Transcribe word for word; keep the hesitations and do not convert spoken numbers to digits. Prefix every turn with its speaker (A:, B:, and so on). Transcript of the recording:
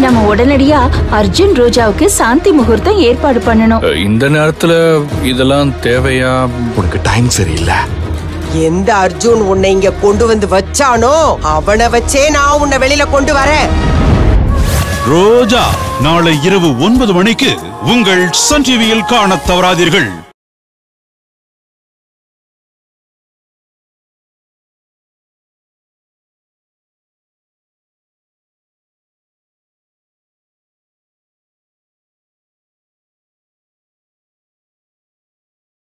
A: நம்ம உடனடியா அர்ஜுன் ரோஜாவுக்கு சாந்தி முகூர்த்தம் ஏற்பாடு பண்ணணும்.
B: இந்த நேரத்துல இதெல்லாம் தேவையா?
C: உனக்கு டைம் சரியில்லை.
D: எந்த அர்ஜுன் உன்னை இங்க கொண்டு வந்து வச்சானோ அவனை வச்சே நான் உன்னை வெளியில கொண்டு வரேன்.
E: ரோஜா நாளை இரவு ஒன்பது மணிக்கு உங்கள் சன் டிவியில் காணத் தவறாதீர்கள்.